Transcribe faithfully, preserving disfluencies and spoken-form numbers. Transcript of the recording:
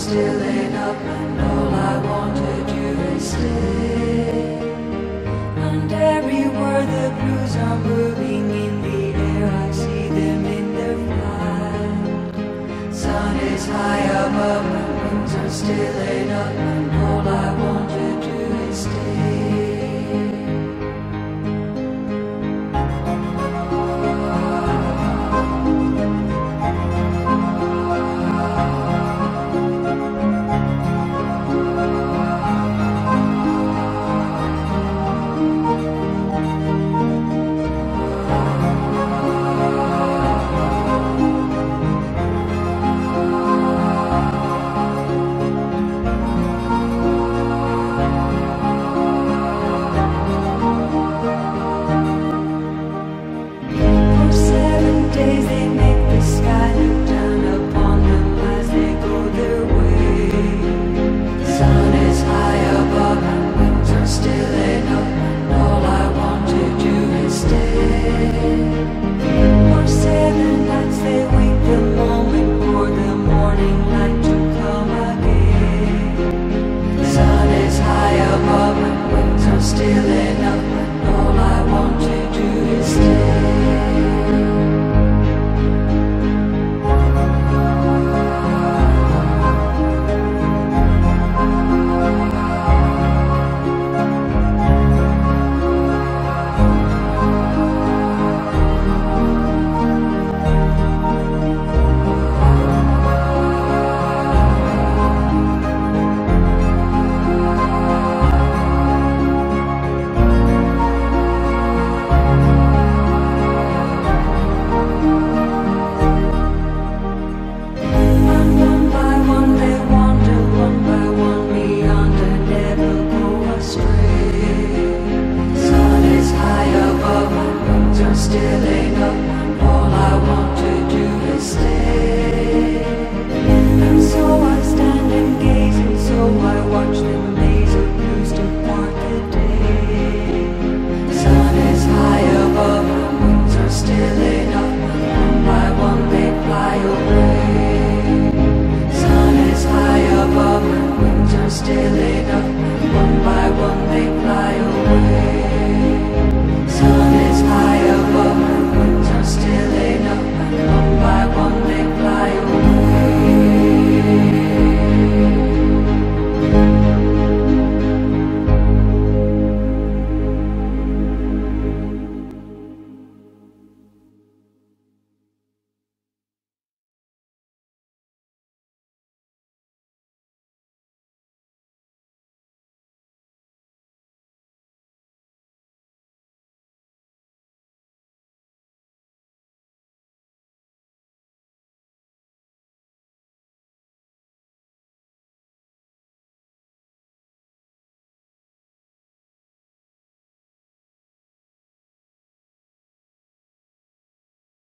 still ain't up, and all I want to do is stay. And everywhere the blues are moving in the air, I see them in their flight. Sun is high above, and wings are still ain't up, and all I want to do is stay. Still ain't up, all I want to do is stay.